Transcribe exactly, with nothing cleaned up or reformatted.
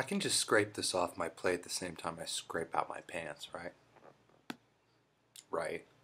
can just scrape this off my plate at the same time I scrape out my pants, right? Right.